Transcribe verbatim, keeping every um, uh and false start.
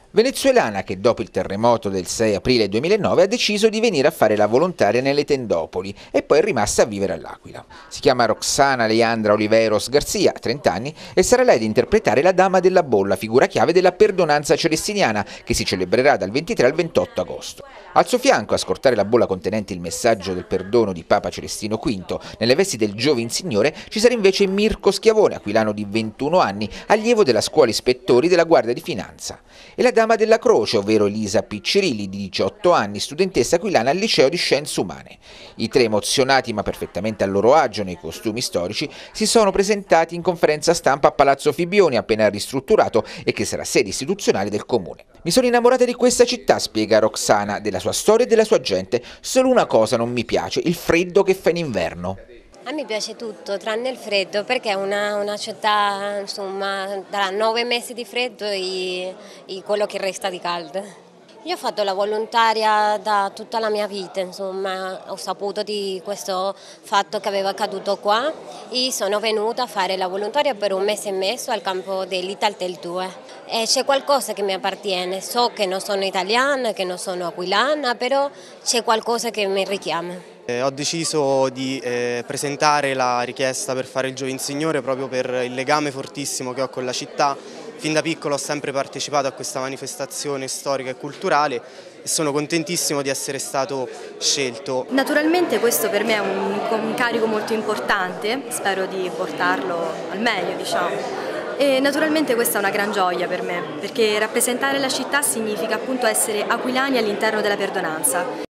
Venezuelana che dopo il terremoto del sei aprile duemilanove ha deciso di venire a fare la volontaria nelle tendopoli e poi è rimasta a vivere all'Aquila. Si chiama Roxana Leandra Oliveros Garcia, ha trenta anni, e sarà lei ad interpretare la Dama della Bolla, figura chiave della perdonanza celestiniana che si celebrerà dal ventitré al ventotto agosto. Al suo fianco, a scortare la bolla contenente il messaggio del perdono di Papa Celestino quinto, nelle vesti del Giovin Signore, ci sarà invece Mirko Schiavone, aquilano di ventuno anni, allievo della scuola ispettori della Guardia di Finanza. E la Dama della Croce, ovvero Elisa Piccirilli, di diciotto anni, studentessa aquilana al Liceo di Scienze Umane. I tre, emozionati ma perfettamente a loro agio nei costumi storici, si sono presentati in conferenza stampa a Palazzo Fibioni, appena ristrutturato e che sarà sede istituzionale del comune. Mi sono innamorata di questa città, spiega Roxana, della sua storia e della sua gente. Solo una cosa non mi piace, il freddo che fa in inverno. A me piace tutto, tranne il freddo, perché è una, una città, insomma, da nove mesi di freddo e, e quello che resta di caldo. Io ho fatto la volontaria da tutta la mia vita, insomma, ho saputo di questo fatto che aveva accaduto qua e sono venuta a fare la volontaria per un mese e mezzo al campo dell'Italtel due. E c'è qualcosa che mi appartiene, so che non sono italiana, che non sono aquilana, però c'è qualcosa che mi richiama. Eh, ho deciso di eh, presentare la richiesta per fare il Giovin Signore proprio per il legame fortissimo che ho con la città. Fin da piccolo ho sempre partecipato a questa manifestazione storica e culturale e sono contentissimo di essere stato scelto. Naturalmente questo per me è un, un carico molto importante, spero di portarlo al meglio, diciamo. E naturalmente questa è una gran gioia per me, perché rappresentare la città significa appunto essere aquilani all'interno della perdonanza.